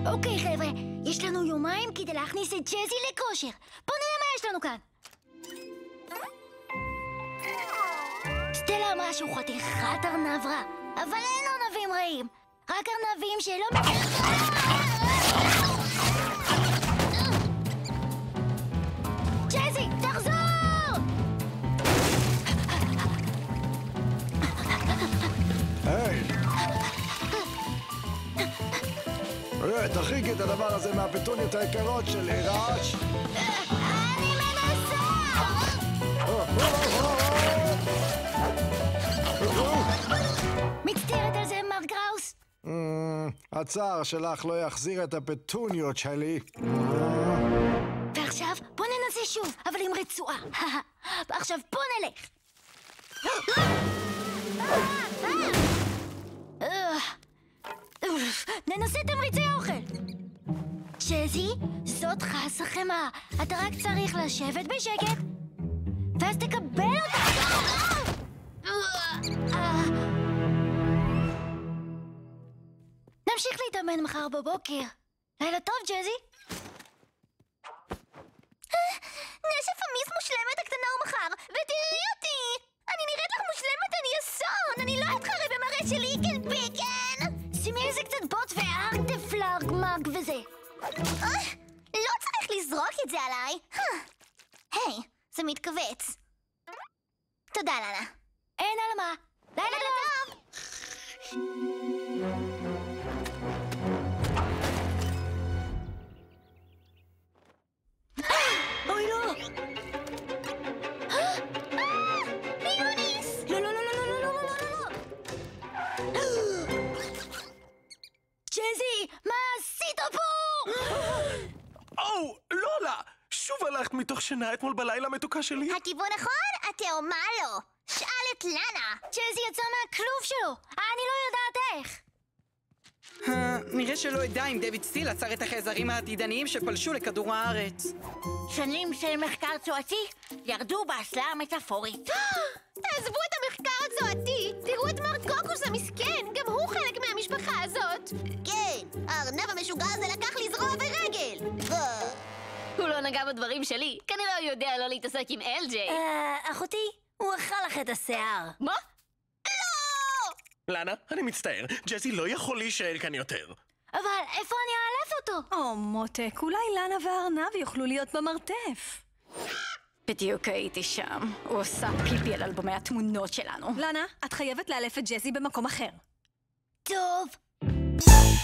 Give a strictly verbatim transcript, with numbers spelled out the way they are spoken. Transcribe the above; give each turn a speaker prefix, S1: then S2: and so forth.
S1: אוקיי חבר'ה, יש לנו יומיים כדי להכניס את ג'זי לכושר. בוא נראה מה יש לנו כאן. סטלה אמרה שהוא חתיכת ארנב רע, אבל אין ארנבים רעים, רק ארנבים שלא מכירים. ג'זי, תחזור!
S2: היי! תרחיק את הדבר הזה מהפטוניות היקרות שלי, רעש!
S1: אני מנסה! מצטערת על זה, מר גראוס?
S2: הצער שלך לא יחזיר את הפטוניות שלי.
S1: ועכשיו בוא ננסה שוב, אבל עם רצועה. עכשיו בוא נלך. ננסה תמריצי אוכל. ג'זי, זאת חסה חמאה. אתה רק צריך לשבת בשקט ואז תקבל אותה. נמשיך להתאמן מחר בבוקר. לילה טוב, ג'זי. נשף המיס מושלמת הקטנה ומחר, ותראי אותי! אני נראית לך מושלמת, אני אסון! אני לא אתחרה במראה של איקן פיקן! שימי איזה קצת בוט וארטפלארג מג וזה. לא צריך לזרוק את זה עליי. היי, זה מתכווץ. תודה, לנה. אין על מה. לילה טוב! אוי לא! מיוניס! לא, לא, לא, לא, לא, לא, לא, לא, לא! ג'זי, מה עשית פה?
S3: או, לולה! שוב הלכת מתוך שינה אתמול בלילה, מתוקה שלי?
S1: הכיוון נכון? התאומה לא. שאל את לנה. ג'זי יצא מהכלוב שלו. אני לא יודעת איך.
S4: נראה שלא ידע אם דיוויד סטיל עצר את החייזרים העתידניים שפלשו לכדור הארץ.
S1: שנים של מחקר צועתי ירדו באסלה המטאפורית.
S5: תעזבו את המחקר הצועתי! תראו את מר קוקוס המסכן! גם הוא חלק מהמשפחה הזאת!
S1: כן, הארנב המשוגע הזה לקח לי זרוע ורגל!
S5: הוא לא נגע בדברים שלי, כנראה הוא יודע לא להתעסק עם אל ג'יי.
S1: אה, אחותי, הוא אכל לך את השיער.
S5: מה?
S3: לנה, אני מצטער, ג'זי לא יכול להישאר כאן יותר.
S1: אבל איפה אני אעלף אותו?
S6: או, מותק, אולי לנה והארנב יוכלו להיות במרתף.
S4: בדיוק הייתי שם. הוא עושה פיפי על אלבומי התמונות שלנו.
S6: לנה, את חייבת לאלף את ג'זי במקום אחר.
S1: טוב.